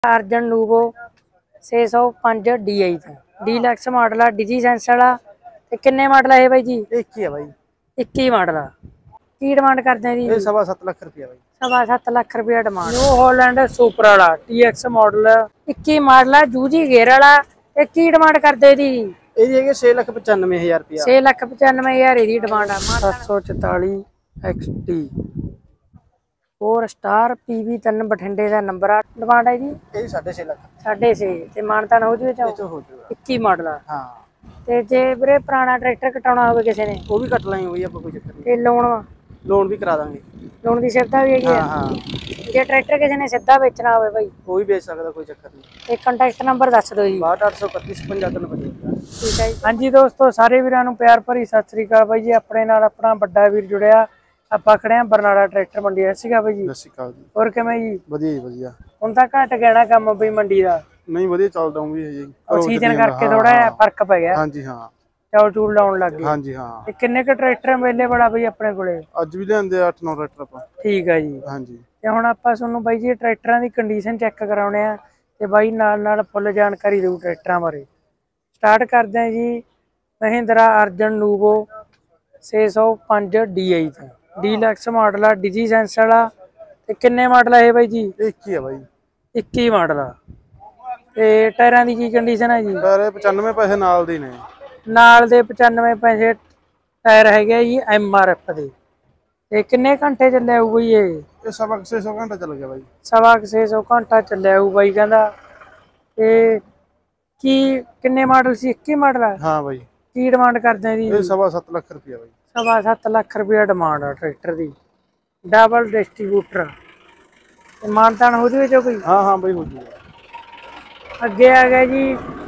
अर्जन Novo 605 DI था deluxe model है डिजी sense वाला ते किन्ने मॉडल है भाई जी? एक ही है भाई। 21 मॉडल की डिमांड करते हैं जी? 7.25 लाख रुपया भाई। 7.25 लाख रुपया डिमांड। न्यू हॉलैंड सुपर वाला TX मॉडल 21 मॉडल है जूजी गेयर वाला ते की डिमांड करते जी? 6,95,000 रुपया। 6,95,000 दी डिमांड है। 744 XT 4 स्टार PV 3 बठिंडे का नंबर आ डिमांड है जी? 6.5 लाख। 6.5 ते मानतान हो जू हो जाएगा। 21 मॉडल हाँ ਤੇ ਜੇ ਵੀਰੇ ਪੁਰਾਣਾ ਟਰੈਕਟਰ ਕਟਾਉਣਾ ਹੋਵੇ ਕਿਸੇ ਨੇ वो भी कट लाएंगे भैया, कोई चक्कर नहीं। ਤੇ ਲੋਨ लोन भी करा देंगे। ਲੋਨ ਦੀ ਸੁਵਿਧਾ ਵੀ ਹੈਗੀ हाँ ਆ। हाँ ਜੇ ਟਰੈਕਟਰ ਕਿਸੇ ਨੇ ਸਿੱਧਾ ਵੇਚਣਾ ਹੋਵੇ ਬਾਈ वो भी बेच सकता, कोई चक्कर नहीं। ਤੇ ਕੰਟੈਕਟ ਨੰਬਰ ਦੱਸ ਦਿਓ ਜੀ। 62 831 55 ਠੀਕ ਹੈ ਜੀ। ਹਾਂਜੀ ਦੋਸਤੋ ਸਾਰੇ ਵੀਰਾਂ ਨੂੰ ਪਿਆਰ ਭਰੀ ਸਤਿ ਸ੍ਰੀ ਅਕਾਲ ਬਾਈ ਜੀ। ਆਪਣੇ ਨਾਲ ਆਪਣਾ ਵੱਡਾ ਵੀਰ ਜੁੜਿਆ, ਆਪਾਂ ਖੜੇ ਆ ਬਰਨਾਲਾ ਟਰੈਕਟਰ ਮੰਡੀ। ਸਤਿ ਸ਼੍ਰੀ ਅਕਾਲ ਬਾਈ ਜੀ। ਸਤਿ ਸ਼੍ਰੀ ਅਕਾਲ ਜੀ। ਹੋਰ ਕਿਵੇਂ ਜੀ? ਵਧੀਆ ਜੀ ਵਧੀਆ। ਹੁਣ ਤਾਂ ਘਟ ਗਿਆ ਨਾ ਕੰਮ ਬਈ ਮੰਡੀ ਦਾ? ਨਹੀਂ ਵਧੀਆ ਚੱਲਦਾ ਹੂੰ ਵੀ ਜੀ। ਸੀਜ਼ਨ ਕਰਕੇ ਥੋੜਾ ਜਿਹਾ ਫਰਕ ਪੈ ਗਿਆ। ਹਾਂਜੀ ਹਾਂ ਚੌਲ ਚੂਲ ਲਾਉਣ ਲੱਗ ਗਏ। ਹਾਂਜੀ ਹਾਂ। ਤੇ ਕਿੰਨੇ ਕ ਟਰੈਕਟਰ ਅਵੇਲੇਬਲ ਆ ਬਈ ਆਪਣੇ ਕੋਲੇ? ਅੱਜ ਵੀ ਲਿਆਂਦੇ 8-9 ਟਰੈਕਟਰ ਆਪਾਂ। ਠੀਕ ਆ ਜੀ। ਹਾਂਜੀ ਤੇ ਹੁਣ ਆਪਾਂ ਤੁਹਾਨੂੰ ਬਾਈ ਜੀ ਟਰੈਕਟਰਾਂ ਦੀ ਕੰਡੀਸ਼ਨ ਚੈੱਕ ਕਰਾਉਣੇ ਆ ਤੇ ਬਾਈ ਨਾਲ ਫੁੱਲ ਜਾਣਕਾਰੀ ਦਿਓ ਟਰੈਕਟਰਾਂ ਬਾਰੇ। ਸਟਾਰਟ ਕਰਦੇ ਆ ਜੀ ਮਹਿੰਦਰਾ ਅਰਜਨ ਨੂਵੋ 605 DI ਤੋਂ ਡੀਲਕਸ ਮਾਡਲ ਆ ਡਿਜੀ ਸੈਂਸ ਵਾਲਾ ਤੇ ਕਿੰਨੇ ਮਾਡਲ ਆ ਇਹ ਬਾਈ ਜੀ? ਇੱਕ ਹੀ ਆ ਬਾਈ। 21 ਮਾਡਲ ਆ। ਤੇ ਟਾਇਰਾਂ ਦੀ ਕੀ ਕੰਡੀਸ਼ਨ ਹੈ ਜੀ? ਟਾਇਰ 95 ਪੈਸੇ ਨਾਲ ਦੇ ਨੇ। ਨਾਲ ਦੇ 95 ਪੈਸੇ ਟਾਇਰ ਹੈਗੇ ਜੀ MRF ਦੇ। ਤੇ ਕਿੰਨੇ ਘੰਟੇ ਚੱਲਿਆ ਹੋਊ ਬਈ ਇਹ? 600 ਘੰਟਾ ਚੱਲ ਗਿਆ ਬਾਈ। 600 ਘੰਟਾ ਚੱਲਿਆ ਹੋਊ ਬਾਈ ਕਹਿੰਦਾ। ਤੇ ਕੀ ਕਿੰਨੇ ਮਾਡਲ ਸੀ? 21 ਮਾਡਲ ਆ। ਹਾਂ ਬਾਈ। ਕੀ ਡਿਮਾਂਡ ਕਰਦੇ ਆ ਜੀ? 7.25 ਲੱਖ ਰੁਪਇਆ ਬਾਈ। 7.25 ਲੱਖ ਰੁਪਇਆ ਡਿਮਾਂਡ ਆ ਟਰੈਕਟਰ ਦੀ। ਡਬਲ ਡਿਸਟ੍ਰੀਬਿਊਟਰ ਤੇ ਮਾਨਤਾਨ ਹੋ ਜੂਵੇ ਜੋ ਕੋਈ? ਹਾਂ ਹਾਂ ਬਾਈ ਹੋ ਜੂਗਾ। ਅੱਗੇ ਆ ਗਿਆ ਜੀ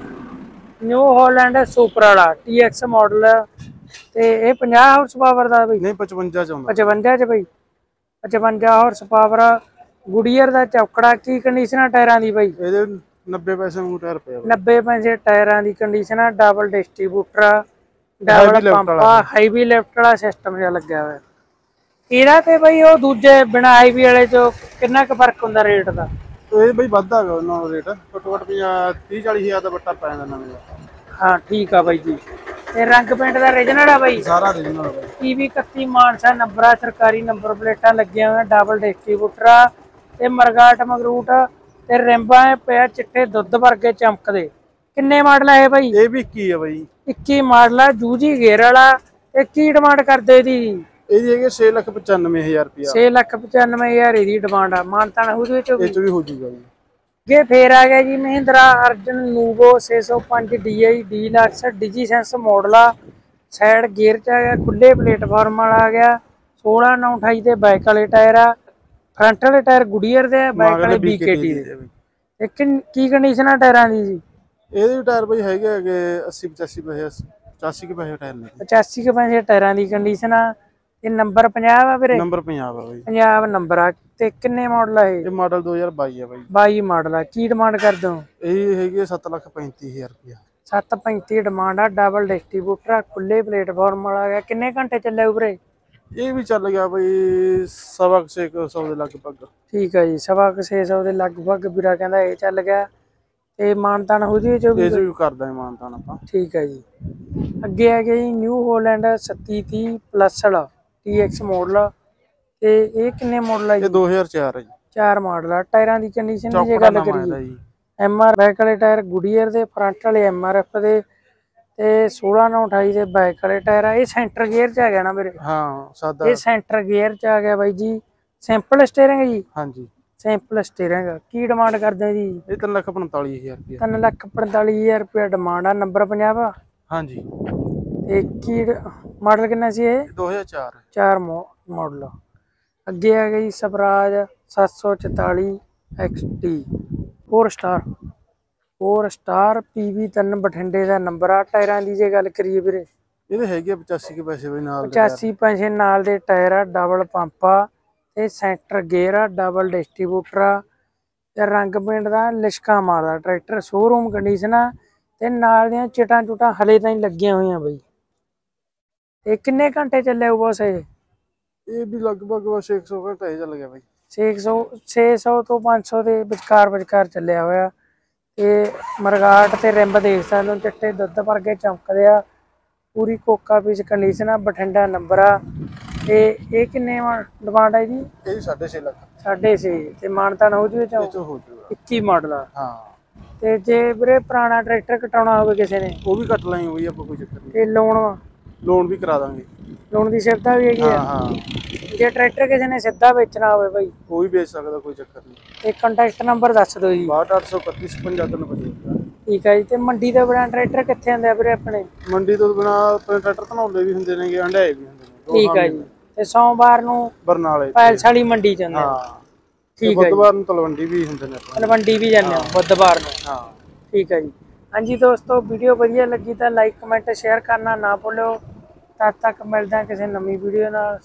ਨਿਊ ਹਾਲੈਂਡ ਸੁਪਰ ਵਾਲਾ TX ਮਾਡਲ ਤੇ ਇਹ 50 ਹਾਰਸ ਪਾਵਰ ਦਾ ਬਈ? ਨਹੀਂ 55 ਚ ਆਉਂਦਾ। 55 ਚ ਬਈ 55 ਹਾਰਸ ਪਾਵਰ ਗੁਡੀਅਰ ਦਾ ਚੌਕੜਾ। ਕੀ ਕੰਡੀਸ਼ਨ ਆ ਟਾਇਰਾਂ ਦੀ ਬਈ? ਇਹਦੇ 90 ਪੈਸੇ ਨੂੰ ਟਾਇਰ ਪਿਆ। 90 ਪੈਸੇ ਟਾਇਰਾਂ ਦੀ ਕੰਡੀਸ਼ਨ ਆ। ਡਬਲ ਡਿਸਟ੍ਰੀਬਿਊਟਰ ਡਬਲ ਪੰਪ ਹਾਈਵੀ ਲਿਫਟ ਵਾਲਾ ਸਿਸਟਮ ਜਿਹਾ ਲੱਗਿਆ ਹੋਇਆ ਇਹਦਾ। ਤੇ ਬਈ ਉਹ ਦੂਜੇ ਬਿਨਾ ਹਾਈਵੀ ਵਾਲੇ ਚ ਕਿੰਨਾ ਕੁ ਫਰਕ ਹੁੰਦਾ ਰੇਟ ਦਾ? ਇਹ ਬਈ ਵੱਧ ਹੈਗਾ ਉਹਨਾਂ ਦਾ ਰੇਟ। ਘੱਟੋ ਘੱਟ 30-40 ਹਜ਼ਾਰ ਦਾ ਬੱਟਾ ਪੈ ਜਾਂਦਾ ਨਵੇਂ ਦਾ। ਹਾਂ ਠੀਕ ਆ ਬਾਈ ਜੀ। ਤੇ ਰੰਗ ਪੇਂਟ ਦਾ ਰੀਜਨਲ ਆ ਬਾਈ? ਸਾਰਾ ਰੀਜਨਲ ਬਾਈ। PV 31 ਮਾਨਸਾ ਨੰਬਰ ਆ। ਸਰਕਾਰੀ ਨੰਬਰ ਪਲੇਟਾਂ ਲੱਗੀਆਂ ਹੋਈਆਂ। ਡਬਲ ਡਿਸਟ੍ਰੀਬਿਊਟਰ ਆ ਤੇ ਮਰਗਾਟ ਮਗਰੂਟ ਤੇ ਰਿੰਬਾਂ ਪਿਆ ਚਿੱਟੇ ਦੁੱਧ ਵਰਗੇ ਚਮਕਦੇ। ਕਿੰਨੇ ਮਾਡਲ ਆ ਇਹ ਬਾਈ? ਇਹ ਵੀ 21 ਆ ਬਾਈ। 21 ਮਾਡਲ ਆ ਜੂਜੀ ਗੇਅਰ ਵਾਲਾ। ਤੇ ਕੀ ਡਿਮਾਂਡ ਕਰਦੇ ਇਹਦੀ? ਇਹਦੀ ਹੈਗੀ 6,95,000 ਰੁਪਇਆ। 6,95,000 ਇਹਦੀ ਡਿਮਾਂਡ ਆ। ਮਾਨਤਾਨ ਹੋ ਜੂ ਇਹ ਚ ਵੀ ਹੋ ਜੂਗਾ ਜੀ। ਅੱਗੇ ਫੇਰ ਆ ਗਿਆ ਜੀ Mahindra Arjun Novo 605 DI deluxe DigiSense model ਆ। ਸਾਈਡ ਗੇਅਰ ਚ ਆ ਗਿਆ। ਖੁੱਲੇ ਪਲੇਟਫਾਰਮ ਵਾਲਾ ਆ ਗਿਆ। 16/9/28 ਦੇ ਬਾਈਕ ਵਾਲੇ ਟਾਇਰ ਆ। ਫਰੰਟ ਵਾਲੇ ਟਾਇਰ ਗੁਡੀਅਰ ਦੇ, ਬਾਈਕ ਵਾਲੇ BKT ਦੇ। ਤੇ ਕੀ ਕੰਡੀਸ਼ਨ ਆ ਟਾਇਰਾਂ ਦੀ ਜੀ? ਇਹਦੇ ਵੀ ਟਾਇਰ ਬਈ ਹੈਗੇ 80-85 ਪੈਸੇ 85 ਕੇ ਪੈਸੇ ਟਾਇਰ ਨੇ। 85 ਕੇ ਪੈਸੇ ਟਾਇਰਾਂ ਦੀ ਕੰਡੀਸ਼ਨ ਆ। ਤੇ ਨੰਬਰ 50 ਆ ਵੀਰੇ? ਨੰਬਰ 50 ਆ ਬਈ। 50 ਨੰਬਰ ਆ। ਤੇ ਕਿੰਨੇ ਮਾਡਲ ਆ ਇਹ? ਇਹ ਮਾਡਲ 2022 ਆ ਬਾਈ। 22 ਮਾਡਲ ਆ। ਕੀ ਡਿਮਾਂਡ ਕਰਦੇ ਹੋ? ਇਹ ਹੈਗੀ 7,35,000 ਰੁਪਇਆ। 7.35 ਡਿਮਾਂਡ ਆ। ਡਬਲ ਡਿਸਟ੍ਰੀਬਿਊਟਰ ਖੁੱਲੇ ਪਲੇਟਫਾਰਮ ਵਾਲਾ ਗਿਆ। ਕਿੰਨੇ ਘੰਟੇ ਚੱਲਿਆ ਵੀਰੇ? ਇਹ ਵੀ ਚੱਲ ਗਿਆ ਬਈ 600 ਦੇ ਲਗਭਗ। ਠੀਕ ਆ ਜੀ 600 ਦੇ ਲਗਭਗ ਵੀਰਾ ਕਹਿੰਦਾ ਇਹ ਚੱਲ ਗਿਆ। ਤੇ ਮਾਨਤਾਨ ਹੋ ਜੀ ਜੋ ਵੀ ਕਰਦਾ ਮਾਨਤਾਨ ਆਪਾਂ। ਠੀਕ ਆ ਜੀ। ਅੱਗੇ ਆ ਗਿਆ ਜੀ ਨਿਊ ਹਾਲੈਂਡ 3730 ਪਲੱਸ ਵਾਲਾ TX ਮਾਡਲ। ਤੇ ਇਹ ਕਿੰਨੇ ਮਾਡਲ ਆ ਜੀ? ਇਹ 2004 ਹੈ ਜੀ। 4 ਮਾਡਲ ਆ। ਟਾਇਰਾਂ ਦੀ ਕੰਡੀਸ਼ਨ ਦੀ ਜੇ ਗੱਲ ਕਰੀਏ MR ਬੈਕ ਵਾਲੇ ਟਾਇਰ ਗੁਡੀਅਰ ਦੇ, ਫਰੰਟ ਵਾਲੇ MRF ਦੇ ਤੇ 16/9/28 ਦੇ ਬਾਈਕ ਵਾਲੇ ਟਾਇਰ ਆ। ਇਹ ਸੈਂਟਰ ਗੇਅਰ ਚ ਆ ਗਿਆ ਨਾ ਵੀਰੇ? ਹਾਂ ਸਾਦਾ। ਇਹ ਸੈਂਟਰ ਗੇਅਰ ਚ ਆ ਗਿਆ ਬਾਈ ਜੀ। ਸਿੰਪਲ ਸਟੀਅਰਿੰਗ ਜੀ? ਹਾਂਜੀ ਸਿੰਪਲ ਸਟੀਅਰਿੰਗ। ਕੀ ਡਿਮਾਂਡ ਕਰਦੇ ਜੀ? ਇਹ 3,45,000 ਰੁਪਇਆ। 3,45,000 ਰੁਪਇਆ ਡਿਮਾਂਡ ਆ। ਨੰਬਰ 50 ਆ? ਹਾਂਜੀ। ਤੇ ਕੀ ਮਾਡਲ ਕਿੰਨਾ ਸੀ ਇਹ? 2004 4 ਮਾਡਲ। ਅੱਗੇ ਆ ਗਈ ਸਵਰਾਜ 744 XT 4 ਸਟਾਰ PV 3 ਬਠਿੰਡੇ ਦਾ ਨੰਬਰ ਆ। ਟਾਇਰਾਂ ਦੀ ਜੇ ਗੱਲ ਕਰੀਏ ਵੀਰੇ? ਇਹਦੇ ਹੈਗੇ 85 ਕੇ ਪੈਸੇ ਬਈ ਨਾਲ। 85 ਪੈਸੇ ਨਾਲ ਦੇ ਟਾਇਰ ਆ। ਡਬਲ ਪੰਪ ਆ ਤੇ ਸੈਂਟਰ ਗੇਅਰ ਆ। ਡਬਲ ਡਿਸਟ੍ਰੀਬਿਊਟਰ ਆ ਤੇ ਰੰਗ ਪੇਂਟ ਦਾ ਲਿਸ਼ਕਾ ਮਾਰਦਾ ਟਰੈਕਟਰ। ਸ਼ੋਰੂਮ ਕੰਡੀਸ਼ਨ ਆ ਤੇ ਨਾਲ ਦੀਆਂ ਚਿਟਾਂ ਚੁਟਾਂ ਹਲੇ ਤਾਂ ਹੀ ਲੱਗੀਆਂ ਹੋਈਆਂ ਬਈ। ਤੇ ਕਿੰਨੇ ਘੰਟੇ ਚੱਲਿਆ ਬਸ ਇਹ? ਇਹ ਵੀ ਲਗਭਗ 600 ਘੰਟਾ ਚੱਲ ਗਿਆ ਬਾਈ। 600 ਤੋਂ 500 ਦੇ ਵਿਚਕਾਰ ਚੱਲਿਆ ਹੋਇਆ। ਤੇ ਮਰਗਾਟ ਤੇ ਰਿੰਬ ਦੇਖ ਸਕਦੇ ਹੋ, ਚਿੱਟੇ ਦੁੱਧ ਵਰਗੇ ਚਮਕਦੇ ਆ। ਪੂਰੀ ਕੋਕਾ ਪੀਸ ਕੰਡੀਸ਼ਨ ਆ, ਬਠਿੰਡਾ ਨੰਬਰ ਆ। ਤੇ ਇਹ ਕਿੰਨੇ ਡਿਮਾਂਡ ਹੈ ਜੀ? ਇਹ 6.5 ਲੱਖ। 6.5 ਤੇ ਮਾਨਤਾਨ ਹੋ ਜੂਵੇ ਇਹ ਚੋਂ ਹੋ ਜਾਊਗਾ। 21 ਮਾਡਲ ਆ। ਹਾਂ ਤੇ ਜੇ ਵੀਰੇ ਪੁਰਾਣਾ ਟਰੈਕਟਰ ਕਟਾਉਣਾ ਹੋਵੇ ਕਿਸੇ ਨੇ, ਉਹ ਵੀ ਕੱਟ ਲਾਂਗੇ ਬਈ ਆਪਾਂ, ਕੋਈ ਚੱਕਰ ਨਹੀਂ। ਤੇ ਲੋਨ ਵੀ ਕਰਾ ਦਾਂਗੇ। ਲੋਨ ਦੀ ਸੁਵਿਧਾ ਵੀ ਹੈਗੀ ਹਾਂ ਆ। ਹਾਂ ਜੇ ਟਰੈਕਟਰ ਕਿਸੇ ਨੇ ਸਿੱਧਾ ਵੇਚਣਾ ਹੋਵੇ ਬਾਈ, ਉਹ ਵੀ ਵੇਚ ਸਕਦਾ, ਕੋਈ ਚੱਕਰ ਨਹੀਂ। ਤੇ ਕੰਟੈਕਟ ਨੰਬਰ ਦੱਸ ਦਿਓ ਜੀ। 6283555355। ਠੀਕ ਹੈ ਜੀ। ਤੇ ਮੰਡੀ ਦੇ ਬਿਨਾਂ ਟਰੈਕਟਰ ਕਿੱਥੇ ਆਉਂਦੇ ਆ ਵੀਰੇ ਆਪਣੇ? ਮੰਡੀ ਤੋਂ ਬਿਨਾ ਆਪਣੇ ਟਰੈਕਟਰ ਧਨੌਲੇ ਵੀ ਹੁੰਦੇ ਨੇਗੇ, ਹੰਡਾਏ ਵੀ ਹੁੰਦੇ ਨੇ। ਠੀਕ ਹੈ ਜੀ। ਤੇ ਸੋਮਵਾਰ ਨੂੰ ਬਰਨਾਲੇ ਪੈਲਸ ਵਾਲੀ ਮੰਡੀ ਚ ਆਉਂਦੇ ਆ। ਹਾਂ ਠੀਕ ਹੈ ਜੀ। ਬੁੱਧਵਾਰ ਨੂੰ ਤਲਵੰਡੀ ਵੀ ਹੁੰਦੇ ਨੇ ਆਪਣੇ। ਤਲਵੰਡੀ ਵੀ ਜਾਂਦੇ ਹੋ ਬੁੱਧਵਾਰ ਨੂੰ। ਹਾਂ ਠੀਕ ਹੈ ਜੀ। ਹਾਂਜੀ ਦੋਸਤੋ, ਵੀਡੀਓ ਵਧੀਆ ਲੱਗੀ ਤਾਂ ਲਾਈਕ ਕਮੈਂਟ ਸ਼ੇਅਰ ਕਰਨਾ ਨਾ ਭੁੱਲਿਓ। ਤਦ ਤੱਕ ਮਿਲਦੇ ਹਾਂ ਕਿਸੇ ਨਵੀਂ ਵੀਡੀਓ ਨਾਲ।